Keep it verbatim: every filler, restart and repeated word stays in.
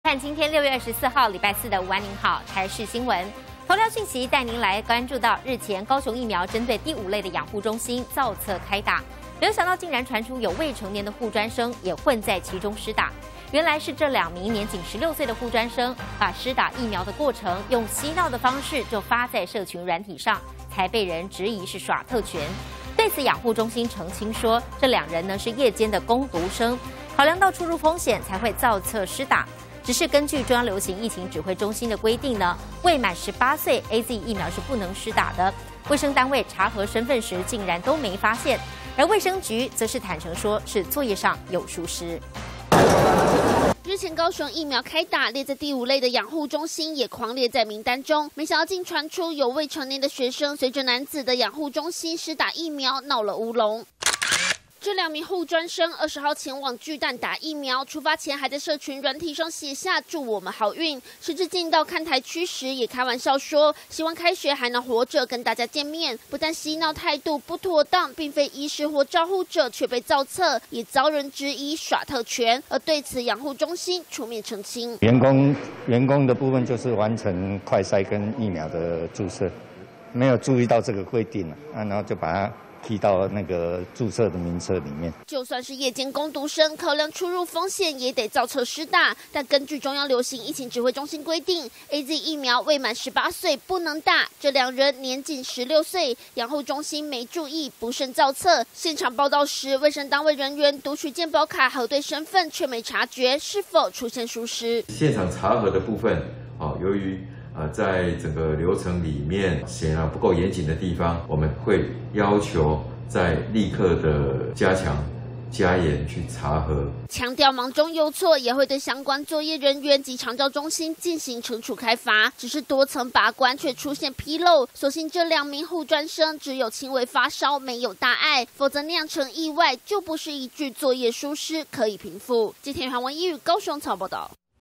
看今天六月二十四号礼拜四的午安您好台视新闻头条讯息，带您来关注到日前高雄疫苗针对第五类的养护中心造册开打，没有想到竟然传出有未成年的护专生也混在其中施打。原来是这两名年仅十六岁的护专生把施打疫苗的过程用嬉闹的方式就发在社群软体上，才被人质疑是耍特权。对此，养护中心澄清说，这两人呢是夜间的工读生，考量到出入风险才会造册施打。只是根据中央流行疫情指挥中心的规定呢，未满十八岁 A Z 疫苗是不能施打的。卫生单位查核身份时竟然都没发现，而卫生局则是坦诚说是作业上有疏失。 日前高雄疫苗开打，列在第五类的养护中心也狂列在名单中。没想到竟传出有未成年的学生随着男子的养护中心施打疫苗，闹了乌龙。这两名护专生二十号前往巨蛋打疫苗，出发前还在社群软体上写下祝我们好运。时至进到看台区时，也开玩笑说希望开学还能活着跟大家见面。不但嬉闹态度不妥当，并非医师或照护者，却被造册，也遭人质疑耍特权。而对此，养护中心出面澄清， 员工员工的部分就是完成快筛跟疫苗的注射，没有注意到这个规定啊，然后就把它踢到那个注册的名册里面。 就算是夜间工读生，考量出入风险，也得造册施打。但根据中央流行疫情指挥中心规定 ，A Z 疫苗未满十八岁不能打。这两人年仅十六岁，养护中心没注意，不慎造册。现场报到时，卫生单位人员读取健保卡核对身份，却没察觉是否出现疏失。 现场查核的部分，哦，由于呃，在整个流程里面显然不够严谨的地方，我们会要求在立刻的加强加严去查核， 强调忙中有错，也会对相关作业人员及长照中心进行惩处开罚。只是多层把关却出现纰漏，所幸这两名护专生只有轻微发烧，没有大碍，否则酿成意外就不是一句作业疏失可以平复。今天韩文一语高雄草报道。